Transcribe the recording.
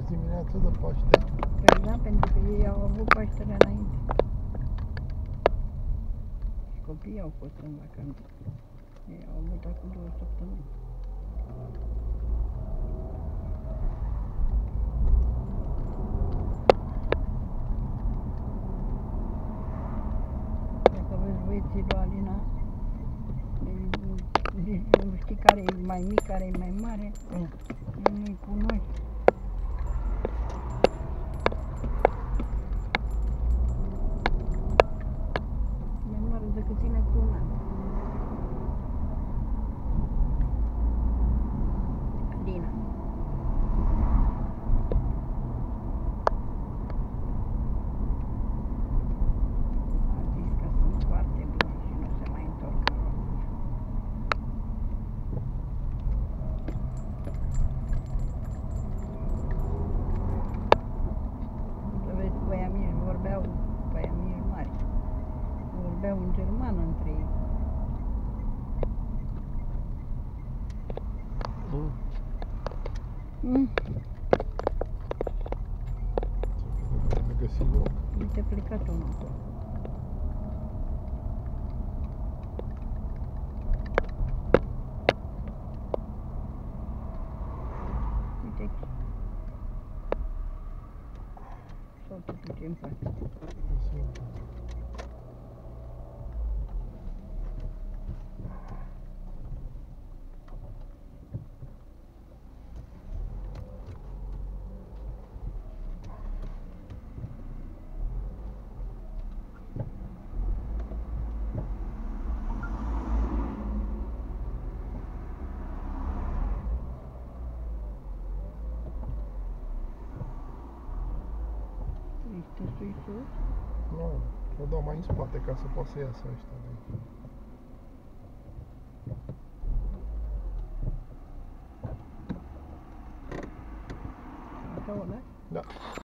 dimineață de Paște? Păi da, pentru că ei au avut Paștele înainte. Și copiii au fost în vacanță. Ei au avut acum 2 săptămâni. Dacă vezi băieții lui Alina, nu știi care e mai mic, care e mai mare, nu-i cunoști. Mai mare decât tine cu un an. Alina. A zis că sunt foarte bine și nu se mai întorc în România. Să vezi, băiamiși vorbeau, băiamiși mari, vorbeau în germană între ei. Am găsit loc. Uite, plecat unul acolo. Uite aici. Sau te duce în față. Este sus. Nu, o dau mai în spate ca să poată să iasă ăștia de aici. Acolo, da? Da.